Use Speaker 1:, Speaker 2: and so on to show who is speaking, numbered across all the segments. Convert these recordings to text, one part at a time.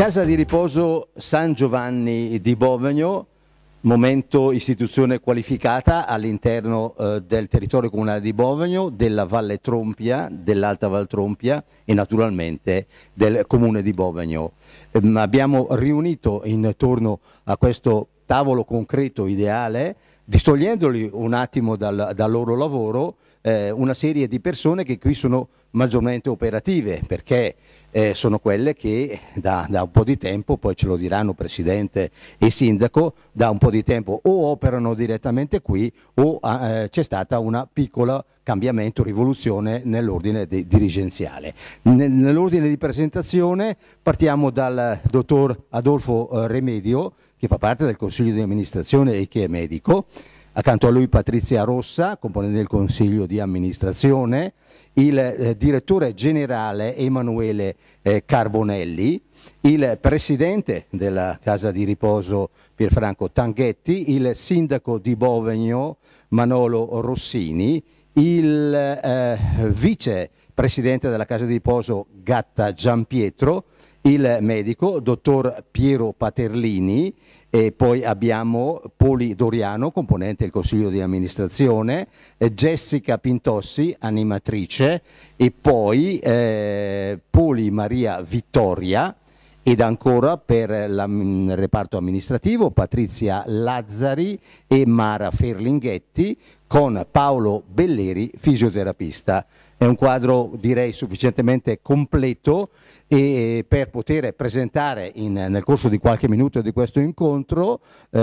Speaker 1: Casa di riposo San Giovanni di Bovegno, momento istituzione qualificata all'interno del territorio comunale di Bovegno, della Valle Trompia, dell'Alta Val Trompia e naturalmente del comune di Bovegno. Abbiamo riunito intorno a questo tavolo concreto ideale, distogliendoli un attimo dal loro lavoro, una serie di persone che qui sono maggiormente operative, perché sono quelle che da un po' di tempo, poi ce lo diranno Presidente e Sindaco, da un po' di tempo o operano direttamente qui o c'è stata una piccola cambiamento, rivoluzione nell'ordine dirigenziale. Nell'ordine di presentazione partiamo dal dottor Adolfo Remedio, che fa parte del Consiglio di amministrazione e che è medico. Accanto a lui Patrizia Rossa, componente del Consiglio di amministrazione, il direttore generale Emanuele Carbonelli, il presidente della Casa di Riposo Pierfranco Tanghetti, il sindaco di Bovegno Manolo Rossini, il vice presidente della Casa di Riposo Gatta Giampietro, il medico dottor Piero Paterlini, e poi abbiamo Poli Doriano, componente del Consiglio di amministrazione, Jessica Pintossi, animatrice, e poi Poli Maria Vittoria, ed ancora per il reparto amministrativo Patrizia Lazzari e Mara Ferlinghetti, con Paolo Belleri, fisioterapista. È un quadro, direi, sufficientemente completo e per poter presentare nel corso di qualche minuto di questo incontro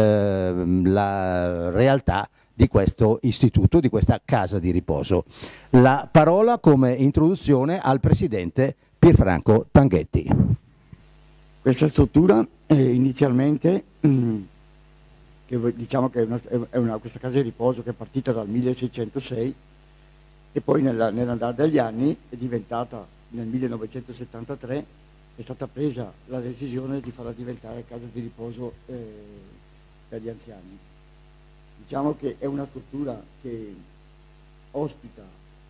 Speaker 1: la realtà di questo istituto, di questa casa di riposo. La parola come introduzione al Presidente Pierfranco Tanghetti.
Speaker 2: Questa struttura inizialmente, diciamo che questa casa di riposo che è partita dal 1606 e poi nell'andare degli anni è diventata, nel 1973, è stata presa la decisione di farla diventare casa di riposo per gli anziani. Diciamo che è una struttura che ospita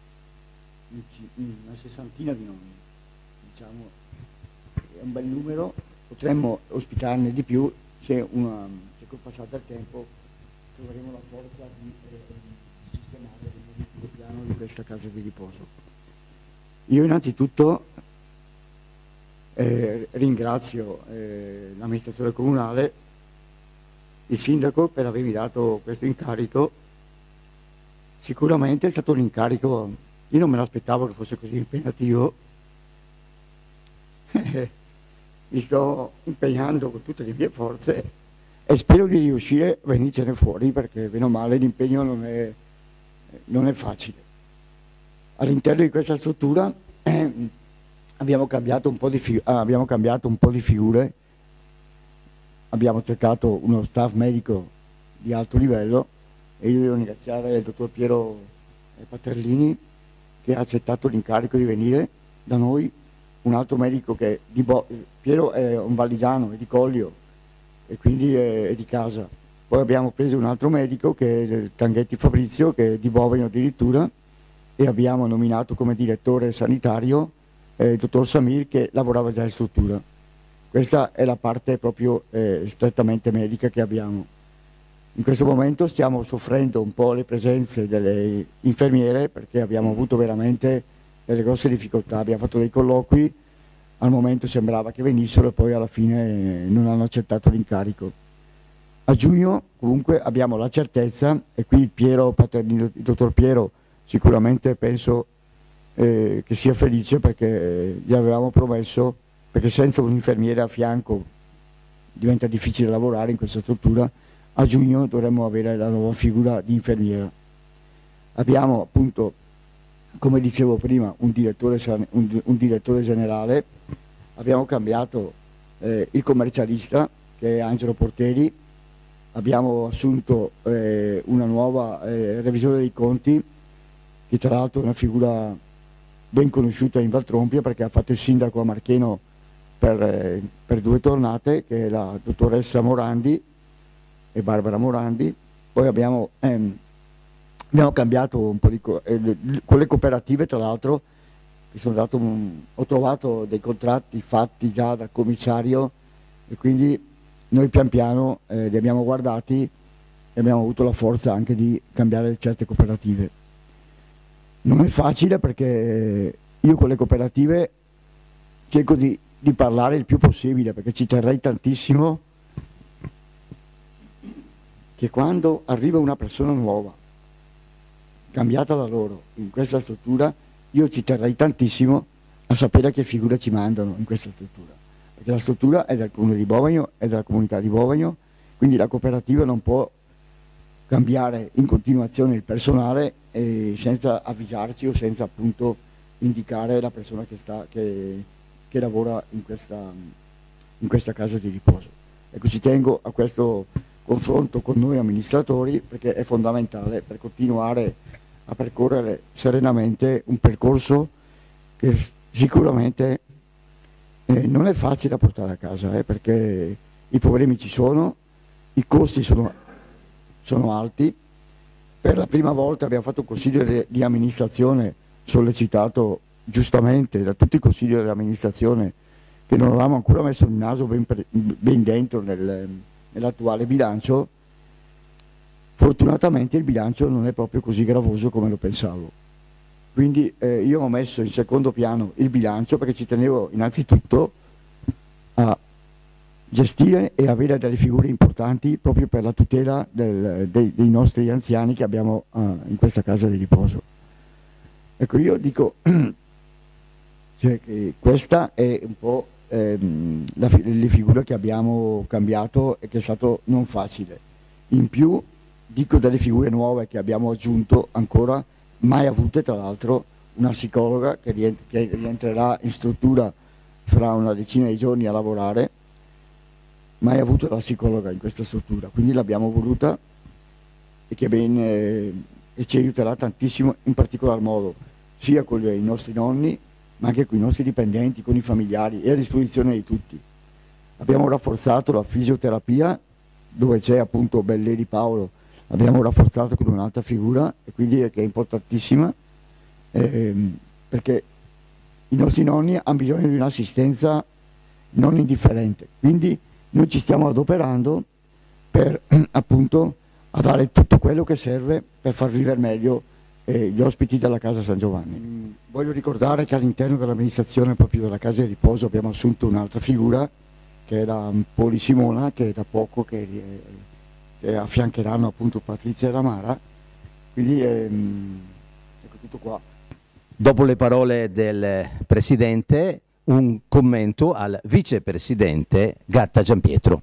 Speaker 2: una sessantina di nonni, diciamo. È un bel numero, potremmo ospitarne di più se col passare del tempo troveremo la forza di sistemare il piano di questa casa di riposo. Io innanzitutto ringrazio l'amministrazione comunale, il sindaco per avermi dato questo incarico. Sicuramente è stato un incarico, io non me l'aspettavo che fosse così impegnativo. Mi sto impegnando con tutte le mie forze e spero di riuscire a venircene fuori, perché bene o male l'impegno non è facile. All'interno di questa struttura abbiamo cambiato un po' di figure, abbiamo cercato uno staff medico di alto livello e io devo ringraziare il dottor Piero Paterlini, che ha accettato l'incarico di venire da noi, un altro medico che Piero è un valligiano, è di Collio e quindi è di casa. Poi abbiamo preso un altro medico che è il Tanghetti Fabrizio, che è di Bovegno addirittura, e abbiamo nominato come direttore sanitario il dottor Samir, che lavorava già in struttura. Questa è la parte proprio strettamente medica che abbiamo. In questo momento stiamo soffrendo un po' le presenze delle infermiere, perché abbiamo avuto veramente delle grosse difficoltà. Abbiamo fatto dei colloqui, al momento sembrava che venissero e poi alla fine non hanno accettato l'incarico. A giugno comunque abbiamo la certezza, e qui il dottor Piero sicuramente penso che sia felice, perché gli avevamo promesso, perché senza un infermiere a fianco diventa difficile lavorare in questa struttura. A giugno dovremmo avere la nuova figura di infermiera. Abbiamo appunto, come dicevo prima, un direttore generale, abbiamo cambiato il commercialista, che è Angelo Porteri, abbiamo assunto una nuova revisore dei conti, che tra l'altro è una figura ben conosciuta in Val Trompia, perché ha fatto il sindaco a Marcheno per 2 tornate, che è la dottoressa Morandi e Barbara Morandi. Poi abbiamo cambiato un po' con le cooperative, tra l'altro, che ho trovato dei contratti fatti già dal commissario e quindi noi pian piano li abbiamo guardati e abbiamo avuto la forza anche di cambiare certe cooperative. Non è facile perché io con le cooperative cerco di parlare il più possibile, perché ci terrei tantissimo che quando arriva una persona nuova, cambiata da loro in questa struttura, io ci terrei tantissimo a sapere che figura ci mandano in questa struttura, perché la struttura è del comune di Bovagno, è della comunità di Bovagno, quindi la cooperativa non può cambiare in continuazione il personale senza avvisarci o senza appunto indicare la persona che lavora in questa casa di riposo. Ecco, ci tengo a questo confronto con noi amministratori perché è fondamentale per continuare a percorrere serenamente un percorso che sicuramente non è facile da portare a casa, perché i problemi ci sono, i costi sono alti. Per la prima volta abbiamo fatto un consiglio di amministrazione sollecitato giustamente da tutti i consigli dell'amministrazione che non avevamo ancora messo il naso ben dentro nell'attuale bilancio. Fortunatamente il bilancio non è proprio così gravoso come lo pensavo, quindi io ho messo in secondo piano il bilancio perché ci tenevo innanzitutto a gestire e avere delle figure importanti proprio per la tutela dei nostri anziani che abbiamo in questa casa di riposo. Ecco, io dico cioè, che questa è un po' le figure che abbiamo cambiato e che è stato non facile. In più dico delle figure nuove che abbiamo aggiunto ancora, mai avute tra l'altro, una psicologa che rientrerà in struttura fra una decina di giorni a lavorare, mai avuto la psicologa in questa struttura, quindi l'abbiamo voluta e che ci aiuterà tantissimo, in particolar modo sia con i nostri nonni ma anche con i nostri dipendenti, con i familiari, è a disposizione di tutti. Abbiamo rafforzato la fisioterapia dove c'è appunto Belleri Paolo, l'abbiamo rafforzato con un'altra figura e quindi che è importantissima perché i nostri nonni hanno bisogno di un'assistenza non indifferente, quindi noi ci stiamo adoperando per appunto a dare tutto quello che serve per far vivere meglio gli ospiti della Casa San Giovanni. Voglio ricordare che all'interno dell'amministrazione proprio della Casa di Riposo abbiamo assunto un'altra figura che è la Poli Simona, che è da poco che affiancheranno appunto Patrizia e Ramara, quindi ecco tutto qua.
Speaker 1: Dopo le parole del Presidente, un commento al Vicepresidente Gatta Giampietro.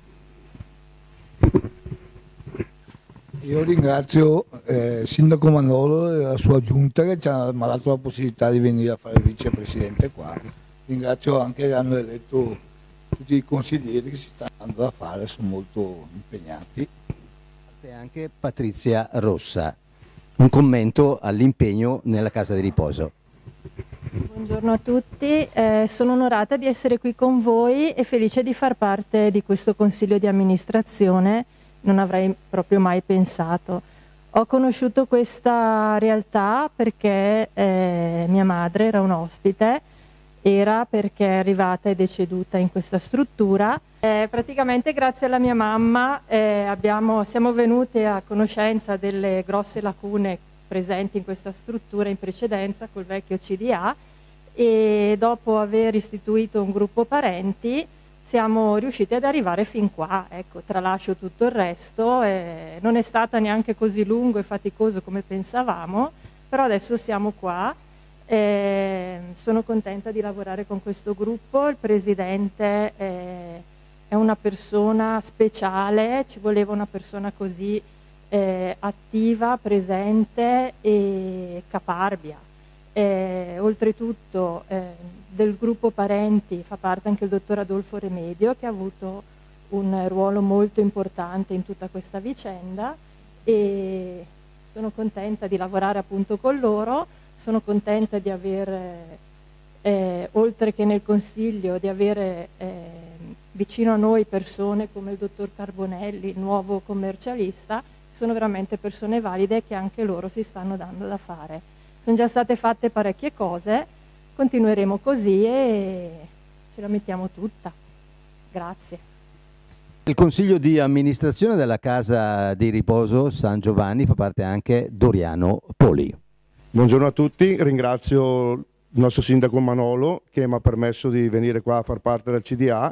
Speaker 3: Io ringrazio Sindaco Manolo e la sua giunta che ci ha dato la possibilità di venire a fare il Vicepresidente qua. Ringrazio anche che hanno eletto tutti i consiglieri che si stanno andando a fare, sono molto impegnati.
Speaker 1: E anche Patrizia Rossa, un commento all'impegno nella casa di riposo.
Speaker 4: Buongiorno a tutti, sono onorata di essere qui con voi e felice di far parte di questo consiglio di amministrazione, non avrei proprio mai pensato. Ho conosciuto questa realtà perché mia madre era un ospite, era perché è arrivata e deceduta in questa struttura. Praticamente grazie alla mia mamma siamo venute a conoscenza delle grosse lacune presenti in questa struttura in precedenza col vecchio CDA e dopo aver istituito un gruppo parenti siamo riusciti ad arrivare fin qua, ecco, tralascio tutto il resto, non è stato neanche così lungo e faticoso come pensavamo, però adesso siamo qua, sono contenta di lavorare con questo gruppo, il Presidente è una persona speciale, ci voleva una persona così attiva, presente e caparbia. Oltretutto del gruppo parenti fa parte anche il dottor Adolfo Remedio, che ha avuto un ruolo molto importante in tutta questa vicenda e sono contenta di lavorare appunto con loro, sono contenta di avere oltre che nel consiglio di avere vicino a noi persone come il dottor Carbonelli, il nuovo commercialista. Sono veramente persone valide che anche loro si stanno dando da fare. Sono già state fatte parecchie cose, continueremo così e ce la mettiamo tutta. Grazie.
Speaker 1: Il consiglio di amministrazione della Casa di Riposo San Giovanni fa parte anche Doriano Poli.
Speaker 5: Buongiorno a tutti, ringrazio il nostro sindaco Manolo che mi ha permesso di venire qua a far parte del CDA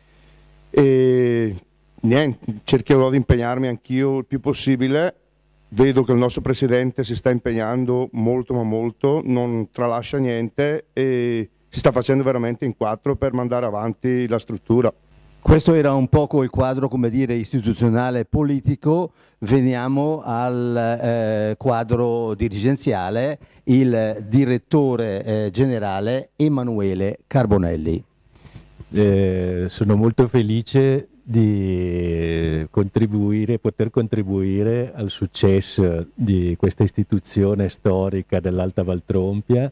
Speaker 5: e niente, cercherò di impegnarmi anch'io il più possibile. Vedo che il nostro presidente si sta impegnando molto ma molto, non tralascia niente e si sta facendo veramente in quattro per mandare avanti la struttura.
Speaker 1: Questo era un poco il quadro, come dire, istituzionale e politico. Veniamo al quadro dirigenziale, il direttore generale Emanuele Carbonelli.
Speaker 6: Sono molto felice di poter contribuire al successo di questa istituzione storica dell'Alta Valtrompia.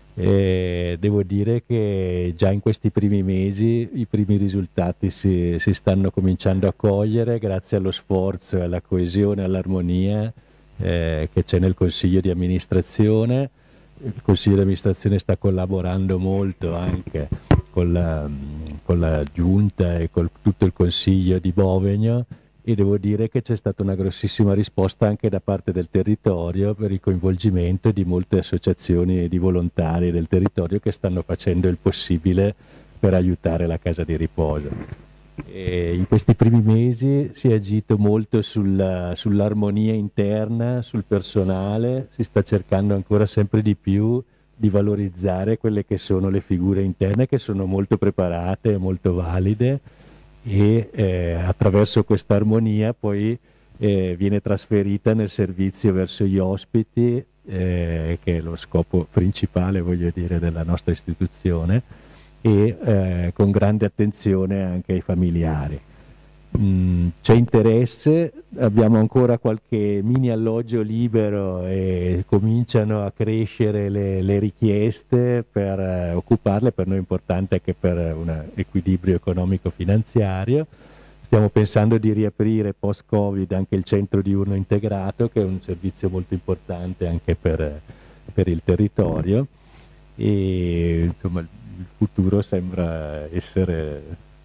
Speaker 6: Devo dire che già in questi primi mesi i primi risultati si stanno cominciando a cogliere grazie allo sforzo, alla coesione, all'armonia che c'è nel Consiglio di amministrazione. Il Consiglio di amministrazione sta collaborando molto anche con la Giunta e con tutto il Consiglio di Bovegno e devo dire che c'è stata una grossissima risposta anche da parte del territorio per il coinvolgimento di molte associazioni di volontari del territorio che stanno facendo il possibile per aiutare la Casa di Riposo. E in questi primi mesi si è agito molto sull'armonia interna, sul personale, si sta cercando ancora sempre di più di valorizzare quelle che sono le figure interne che sono molto preparate, molto valide e attraverso questa armonia poi viene trasferita nel servizio verso gli ospiti che è lo scopo principale, voglio dire, della nostra istituzione e con grande attenzione anche ai familiari. C'è interesse, abbiamo ancora qualche mini alloggio libero e cominciano a crescere le richieste per occuparle, per noi è importante anche per un equilibrio economico-finanziario. Stiamo pensando di riaprire post-Covid anche il centro diurno integrato, che è un servizio molto importante anche per il territorio e insomma il futuro sembra essere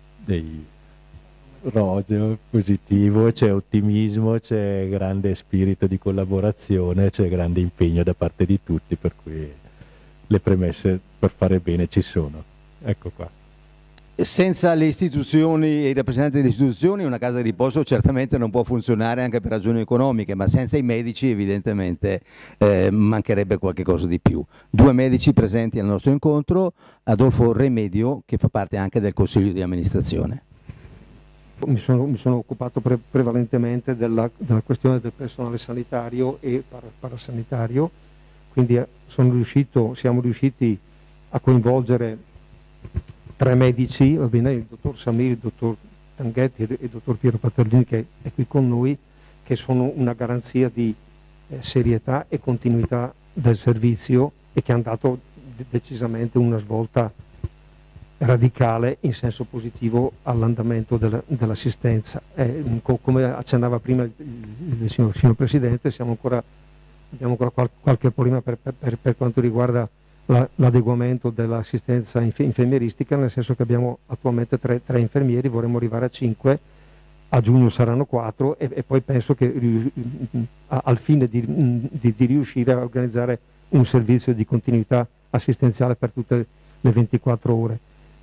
Speaker 6: roseo, positivo, c'è ottimismo, c'è grande spirito di collaborazione, c'è grande impegno da parte di tutti, per cui le premesse per fare bene ci sono. Ecco qua.
Speaker 1: Senza le istituzioni e i rappresentanti delle istituzioni una casa di riposo certamente non può funzionare anche per ragioni economiche, ma senza i medici evidentemente mancherebbe qualche cosa di più. Due medici presenti al nostro incontro, Adolfo Remedio che fa parte anche del Consiglio di amministrazione.
Speaker 7: Mi sono occupato prevalentemente della questione del personale sanitario e parasanitario, quindi siamo riusciti a coinvolgere 3 medici, va bene, il dottor Samir, il dottor Tanghetti e il dottor Piero Paterlini che è qui con noi, che sono una garanzia di serietà e continuità del servizio e che hanno dato decisamente una svolta radicale in senso positivo all'andamento dell'assistenza. Come accennava prima il signor Presidente, abbiamo ancora qualche problema per quanto riguarda l'adeguamento dell'assistenza infermieristica, nel senso che abbiamo attualmente 3 infermieri, vorremmo arrivare a 5, a giugno saranno 4 e poi penso che al fine di riuscire a organizzare un servizio di continuità assistenziale per tutte le 24 ore.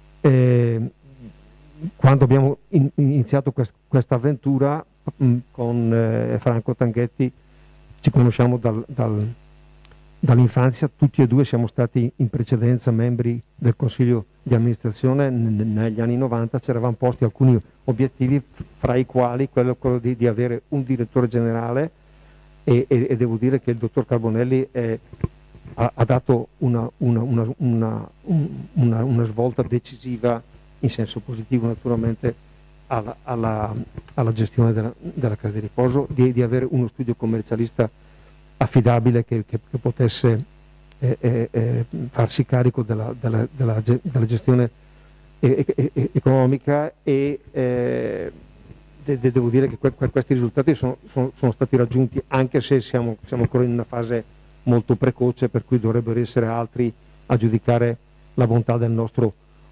Speaker 7: Quando abbiamo iniziato questa avventura con Franco Tanghetti, ci conosciamo dall'infanzia, tutti e due siamo stati in precedenza membri del Consiglio di amministrazione negli anni 90, ci eravamo posti alcuni obiettivi fra i quali quello di avere un direttore generale e devo dire che il dottor Carbonelli ha dato una svolta decisiva in senso positivo naturalmente alla gestione della casa di riposo, di avere uno studio commercialista affidabile che potesse farsi carico della gestione economica e devo dire che questi risultati sono stati raggiunti, anche se siamo ancora in una fase molto precoce, per cui dovrebbero essere altri a giudicare la bontà del nostro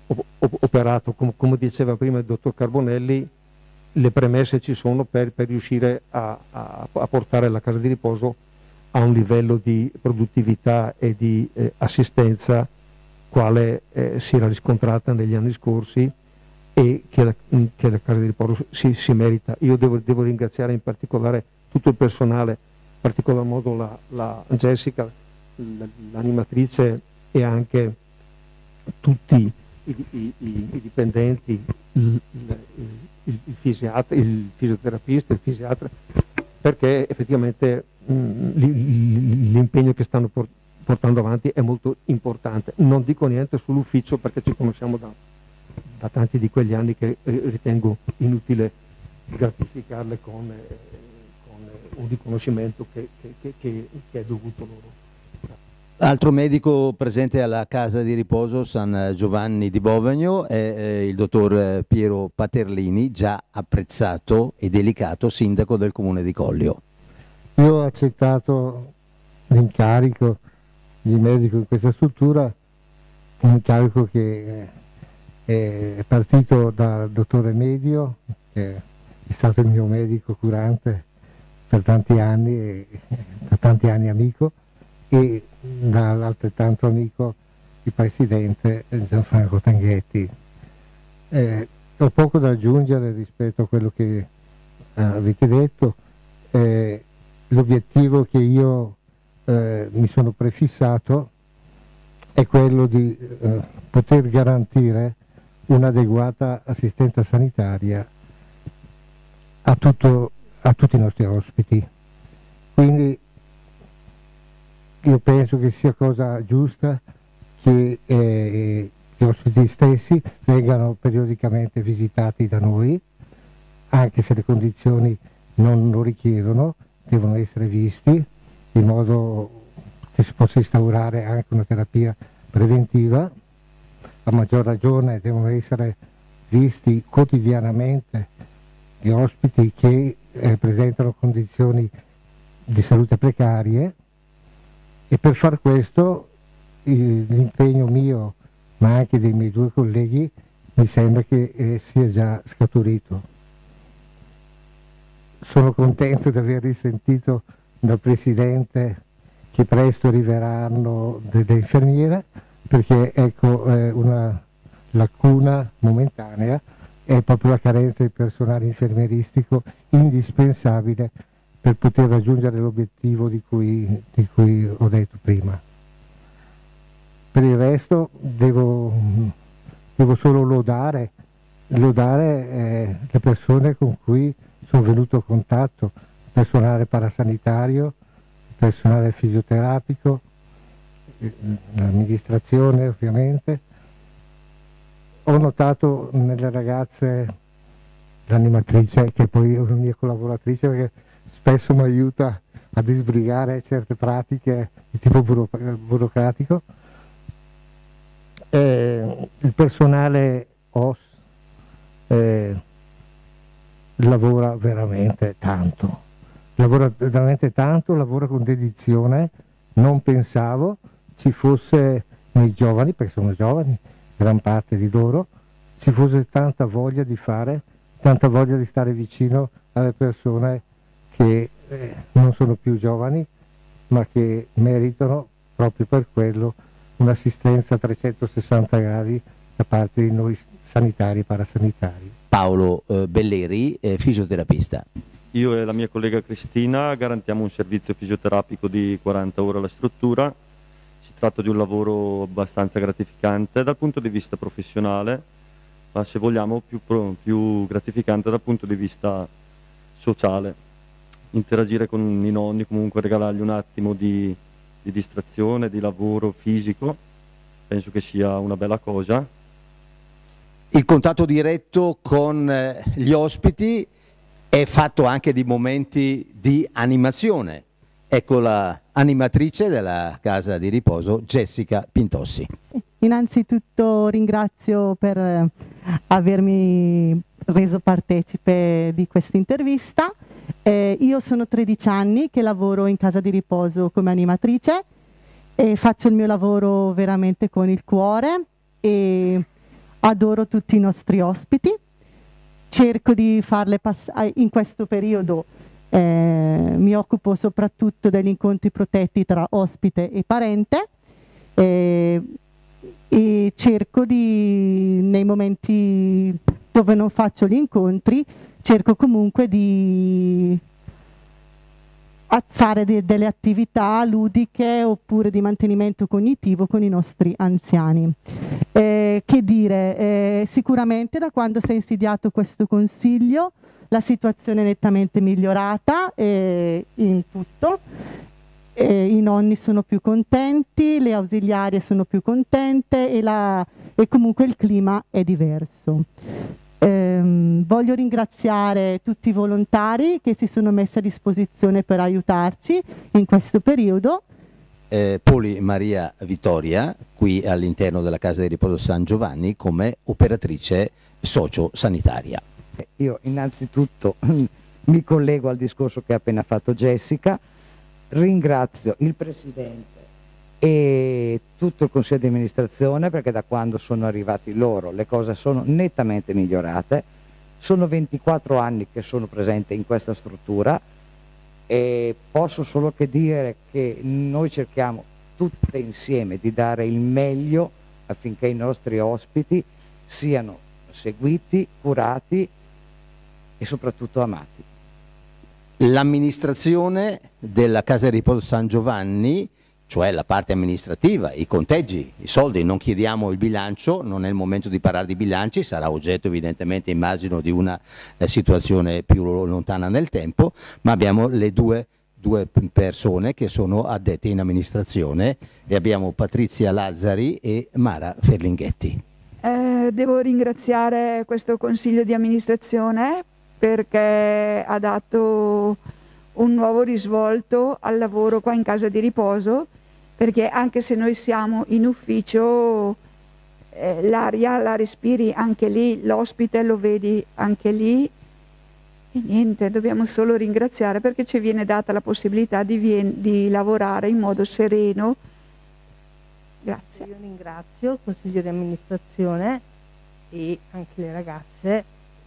Speaker 7: operato, come diceva prima il dottor Carbonelli, le premesse ci sono per riuscire a portare la casa di riposo a un livello di produttività e di assistenza quale si era riscontrata negli anni scorsi e che la casa di riposo si merita. Io devo ringraziare in particolare tutto il personale, in particolar modo la Jessica, l'animatrice, e anche tutti i dipendenti, il fisioterapista, il fisiatra, perché effettivamente l'impegno che stanno portando avanti è molto importante. Non dico niente sull'ufficio perché ci conosciamo da tanti di quegli anni che ritengo inutile gratificarle con un riconoscimento che è dovuto loro.
Speaker 1: Altro medico presente alla casa di riposo San Giovanni di Bovegno è il dottor Piero Paterlini, già apprezzato e delicato sindaco del comune di Collio.
Speaker 8: Io ho accettato l'incarico di medico in questa struttura, un incarico che è partito dal dottore Medio, che è stato il mio medico curante per tanti anni e da tanti anni amico, e dall'altrettanto amico il presidente Gianfranco Tanghetti. Ho poco da aggiungere rispetto a quello che avete detto. L'obiettivo che io mi sono prefissato è quello di poter garantire un'adeguata assistenza sanitaria a tutti i nostri ospiti. Quindi io penso che sia cosa giusta che gli ospiti stessi vengano periodicamente visitati da noi, anche se le condizioni non lo richiedono, devono essere visti in modo che si possa instaurare anche una terapia preventiva. A maggior ragione devono essere visti quotidianamente gli ospiti che presentano condizioni di salute precarie, e per far questo l'impegno mio ma anche dei miei due colleghi mi sembra che sia già scaturito. Sono contento di aver risentito dal Presidente che presto arriveranno delle infermiere, perché ecco, una lacuna momentanea è proprio la carenza di personale infermieristico indispensabile per poter raggiungere l'obiettivo di cui ho detto prima. Per il resto devo solo lodare le persone con cui sono venuto a contatto, il personale parasanitario, il personale fisioterapico, l'amministrazione ovviamente. Ho notato nelle ragazze, l'animatrice, che poi è una mia collaboratrice, perché spesso mi aiuta a disbrigare certe pratiche di tipo burocratico. Il personale OS lavora veramente tanto, lavora con dedizione. Non pensavo ci fosse nei giovani, perché sono giovani, gran parte di loro, ci fosse tanta voglia di fare, tanta voglia di stare vicino alle persone che non sono più giovani, ma che meritano proprio per quello un'assistenza a 360 gradi da parte di noi sanitari e parasanitari.
Speaker 1: Paolo Belleri, fisioterapista.
Speaker 9: Io e la mia collega Cristina garantiamo un servizio fisioterapico di 40 ore alla struttura. Si tratta di un lavoro abbastanza gratificante dal punto di vista professionale, ma se vogliamo più gratificante dal punto di vista sociale. Interagire con i nonni, comunque regalargli un attimo di distrazione, di lavoro fisico, penso che sia una bella cosa.
Speaker 1: Il contatto diretto con gli ospiti è fatto anche di momenti di animazione. Ecco la animatrice della casa di riposo, Jessica Pintossi.
Speaker 10: Innanzitutto ringrazio per avermi reso partecipe di questa intervista. Io sono 13 anni che lavoro in casa di riposo come animatrice e faccio il mio lavoro veramente con il cuore, e adoro tutti i nostri ospiti, cerco di farle passare in questo periodo. Mi occupo soprattutto degli incontri protetti tra ospite e parente e cerco di, nei momenti dove non faccio gli incontri, cerco comunque di fare delle attività ludiche oppure di mantenimento cognitivo con i nostri anziani. Che dire, sicuramente da quando si è insediato questo consiglio la situazione è nettamente migliorata in tutto, i nonni sono più contenti, le ausiliarie sono più contente e comunque il clima è diverso. Voglio ringraziare tutti i volontari che si sono messi a disposizione per aiutarci in questo periodo.
Speaker 1: Poli Maria Vittoria, qui all'interno della Casa di Riposo San Giovanni come operatrice socio-sanitaria.
Speaker 11: Io innanzitutto mi collego al discorso che ha appena fatto Jessica, ringrazio il Presidente e tutto il Consiglio di amministrazione perché da quando sono arrivati loro le cose sono nettamente migliorate. Sono 24 anni che sono presente in questa struttura e posso solo che dire che noi cerchiamo tutte insieme di dare il meglio affinché i nostri ospiti siano seguiti, curati e soprattutto amati.
Speaker 1: L'amministrazione della Casa di Riposo San Giovanni, cioè la parte amministrativa, i conteggi, i soldi, non chiediamo il bilancio, non è il momento di parlare di bilanci, sarà oggetto evidentemente, immagino, di una situazione più lontana nel tempo, ma abbiamo le due persone che sono addette in amministrazione e abbiamo Patrizia Lazzari e Mara Ferlinghetti.
Speaker 12: Devo ringraziare questo Consiglio di amministrazione perché ha dato un nuovo risvolto al lavoro qua in Casa di Riposo, perché anche se noi siamo in ufficio l'aria la respiri anche lì, l'ospite lo vedi anche lì e niente, dobbiamo solo ringraziare perché ci viene data la possibilità di lavorare in modo sereno. Grazie.
Speaker 13: Io ringrazio il Consiglio di amministrazione e anche le ragazze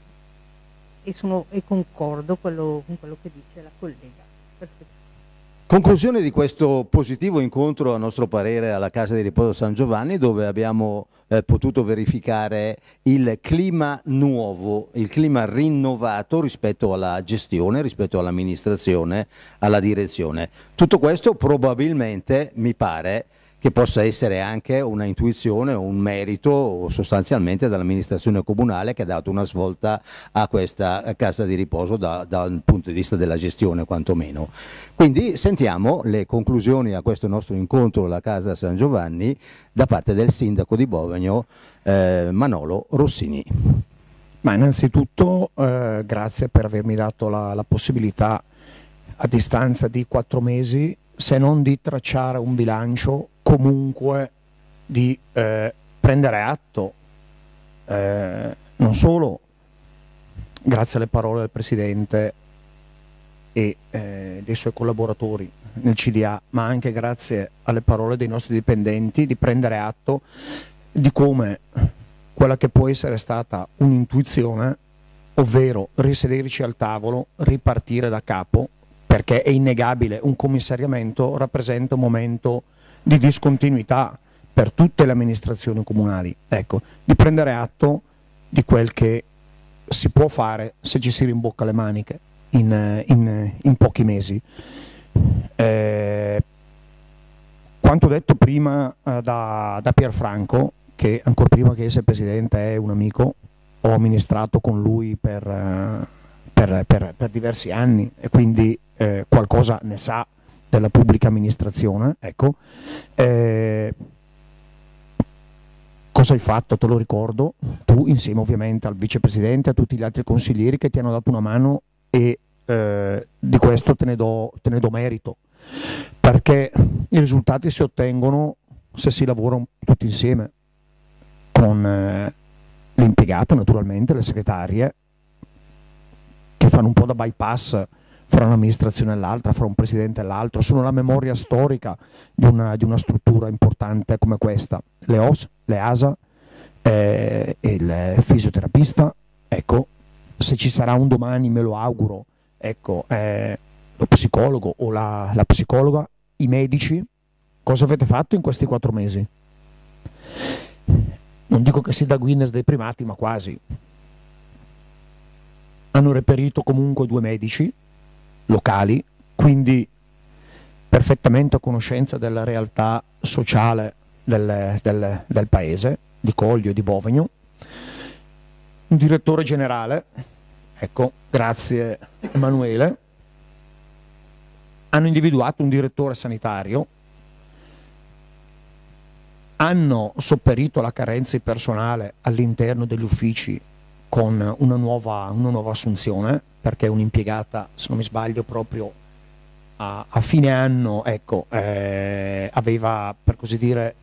Speaker 13: e concordo con quello che dice la collega. Perfetto.
Speaker 1: Conclusione di questo positivo incontro, a nostro parere, alla Casa di Riposo San Giovanni, dove abbiamo potuto verificare il clima nuovo, il clima rinnovato rispetto alla gestione, rispetto all'amministrazione, alla direzione. Tutto questo probabilmente mi pare che possa essere anche una intuizione o un merito sostanzialmente dall'amministrazione comunale che ha dato una svolta a questa Casa di Riposo dal punto di vista della gestione quantomeno. Quindi sentiamo le conclusioni a questo nostro incontro alla Casa San Giovanni da parte del sindaco di Bovegno Manolo Rossini.
Speaker 14: Ma innanzitutto grazie per avermi dato la possibilità a distanza di 4 mesi, se non di tracciare un bilancio, comunque di prendere atto, non solo grazie alle parole del Presidente e dei suoi collaboratori nel CDA, ma anche grazie alle parole dei nostri dipendenti, di prendere atto di come quella che può essere stata un'intuizione, ovvero risederci al tavolo, ripartire da capo, perché è innegabile, un commissariamento rappresenta un momento di discontinuità per tutte le amministrazioni comunali. Ecco, di prendere atto di quel che si può fare se ci si rimbocca le maniche in pochi mesi. Quanto detto prima da Pierfranco, che ancora prima che essere presidente è un amico, ho amministrato con lui per diversi anni e quindi qualcosa ne sa della pubblica amministrazione, ecco. Cosa hai fatto? Te lo ricordo, tu insieme ovviamente al vicepresidente e a tutti gli altri consiglieri che ti hanno dato una mano e di questo te ne do merito, perché i risultati si ottengono se si lavora tutti insieme, con l'impiegato naturalmente, le segretarie, che fanno un po' da bypass fra un'amministrazione e l'altra, fra un presidente e l'altro, sono la memoria storica di una struttura importante come questa, le OS, le ASA il fisioterapista, ecco, se ci sarà un domani me lo auguro, ecco, lo psicologo o la psicologa, i medici. Cosa avete fatto in questi 4 mesi? Non dico che sia da Guinness dei primati, ma quasi. Hanno reperito comunque 2 medici locali, quindi perfettamente a conoscenza della realtà sociale del paese, di Coglio e di Bovegno. Un direttore generale, ecco, grazie Emanuele. Hanno individuato un direttore sanitario, hanno sopperito alla carenza di personale all'interno degli uffici con una nuova assunzione, perché un'impiegata, se non mi sbaglio, proprio a fine anno, ecco, aveva, per così dire,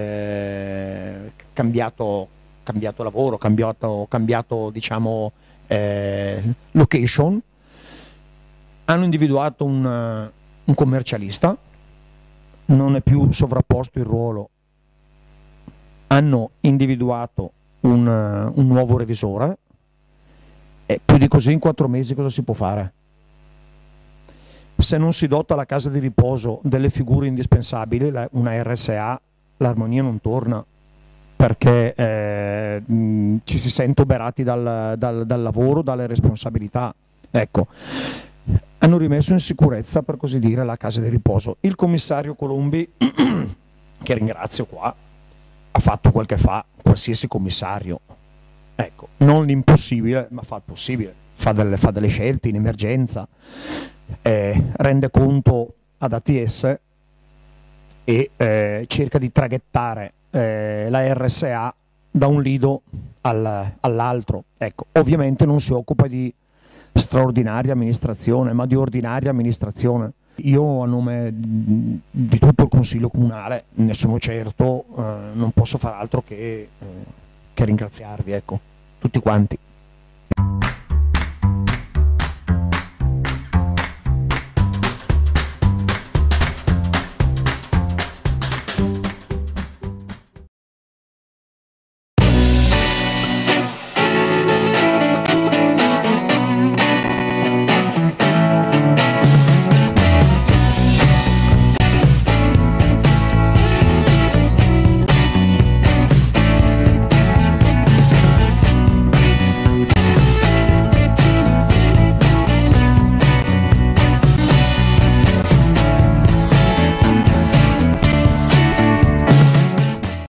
Speaker 14: cambiato lavoro, cambiato diciamo, location. Hanno individuato un commercialista, non è più sovrapposto il ruolo. Hanno individuato un nuovo revisore, e più di così in 4 mesi cosa si può fare? Se non si dota la casa di riposo delle figure indispensabili, una RSA, l'armonia non torna, perché ci si sente oberati dal lavoro, dalle responsabilità. Ecco, hanno rimesso in sicurezza, per così dire, la casa di riposo. Il commissario Colombi, che ringrazio qua, ha fatto quel che fa qualsiasi commissario, ecco, non l'impossibile, ma fa il possibile, fa delle scelte in emergenza, rende conto ad ATS e cerca di traghettare la RSA da un lido all'altro. Ecco, ovviamente non si occupa di straordinaria amministrazione, ma di ordinaria amministrazione. Io, a nome di tutto il Consiglio Comunale, ne sono certo, non posso far altro che ringraziarvi, ecco, tutti quanti.